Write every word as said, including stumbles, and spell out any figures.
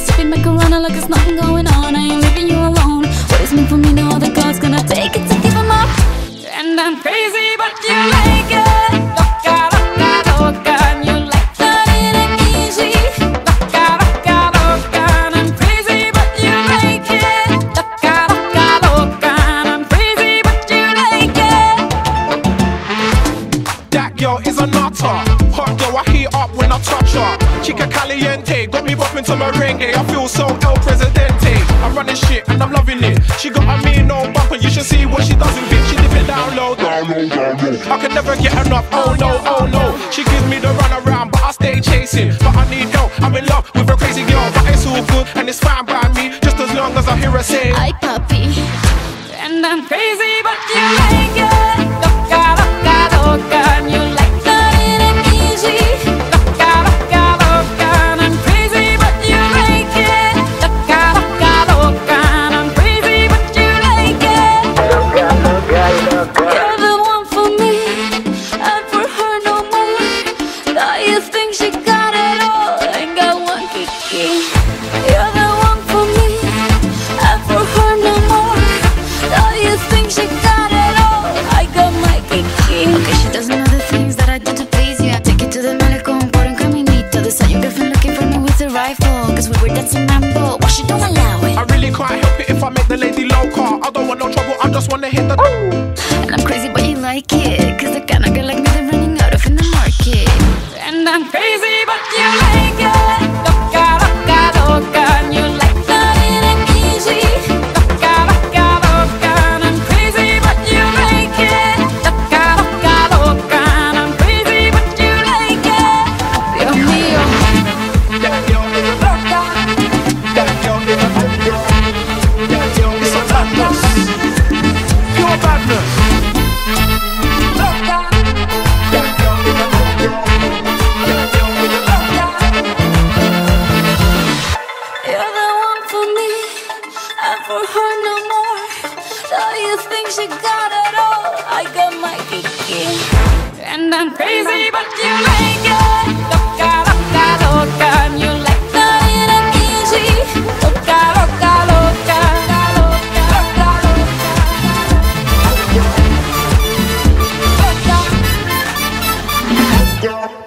sipping my Corona like there's nothing going on. I ain't leaving you alone. What is meant for me, no other God's gonna take it to give him up. And I'm crazy, but you like it. Loca, loca, loca, and you like that it ain't easy. Loca, loca, loca, and I'm crazy, but you like it. Loca, loca, loca, and I'm crazy, but you like it. That girl is a nutter. Hot girl, I heat up when I touch her. Chica caliente, got me bopping to merengue. I feel so El Presidente. I'm running shit and I'm loving it. She got a mean old bumper, you should see what she does with it. She dip it down low, down low, down low. I can never get enough, oh no, oh no. She gives me the run around, but I stay chasing. But I need help, I'm in love with a crazy girl. But it's all good and it's fine by me, just as long as I hear her say, "Ay papi," and I'm crazy, but you like it. Loca, loca, loca, and you like that it ain't easy. Loca, loca, loca, and I'm crazy, but you like it. Loca, loca, loca, and I'm crazy, but you like it. Loca, loca, loca. You're the one for me, and for her no more. Now you think she got it all, ain't got one kiki. You're the one for me, and for her no more. Now you think she got it all, I got my kiki. Okay, she does know the things that I do to please you. I take you to the malecón por un caminito. This time your girlfriend looking for me with a rifle, cause we were dancing mambo. Why she don't allow it? I really can't help it if I make the lady loca. I don't want no trouble, I just wanna hit the And I'm crazy but you like it, cause the kind of girl like me they're running out of in the market. And I'm crazy but you like it. Loca, loca, loca, and you like that it ain't easy. Loca, loca, loca, and I'm crazy but you like it. Loca, loca, loca, and I'm crazy but you like it. Dios mío. That girl is a loca. That girl is a loca. That girl is a badness. Pure badness. Loca. That girl is a loca. That girl is a loca. You're the one for me, and for her no more. Now you think she got it all, I got my kiki. And I'm crazy, but you like it. Loca, loca, loca, and you like that it ain't easy. Loca, loca, loca, loca, loca, loca. Loca.